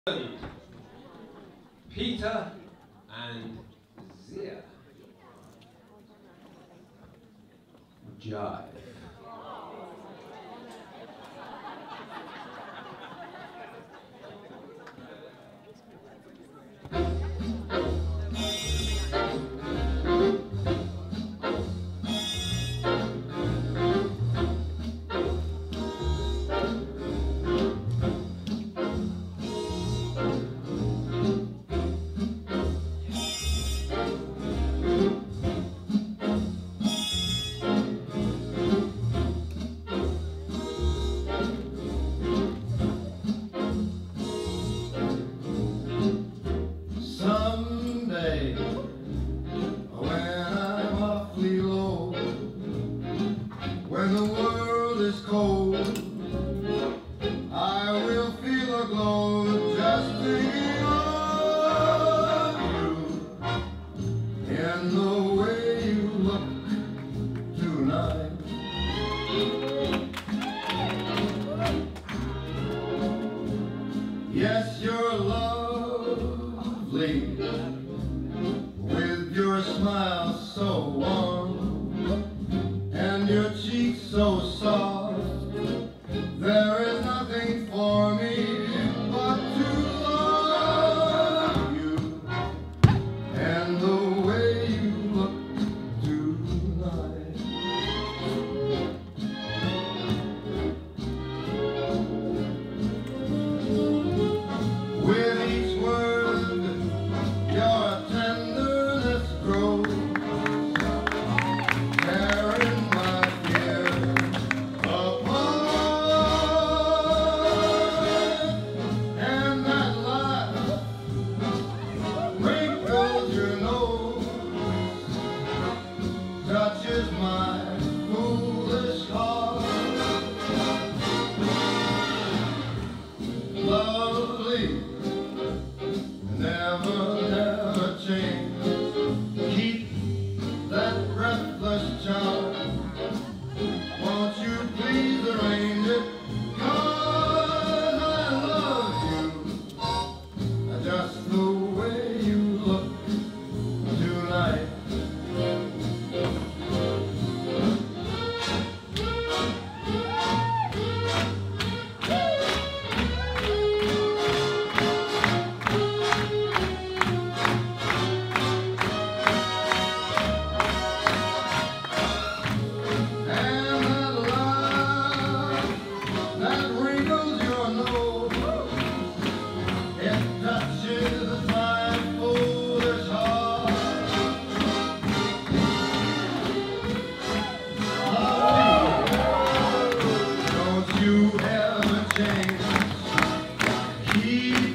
Peter and Zia. Jive. Someday, when I'm awfully low, when the world is cold, I will feel a glow just thinking of you and the way you look tonight. Yes, you're lovely, with your smile so warm and your cheeks so soft. There is nothing for me but to love you and the way you look tonight. With each word, your tenderness grows, tearing my fear apart. And that laugh wrinkles your nose, touches my foolish heart. Lovely, never change. Keep that breathless charm. Won't you please arrange it? 'Cause I love you just the way you look tonight. You ever change? Keep